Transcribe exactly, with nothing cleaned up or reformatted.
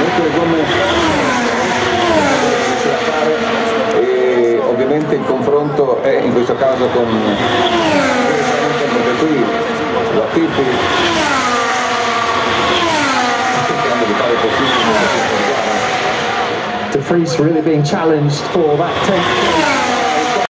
mette le gomme e ovviamente il confronto è in questo caso con perché qui Latifi cercando di fare possibile. De Vries really being challenged for that tenth.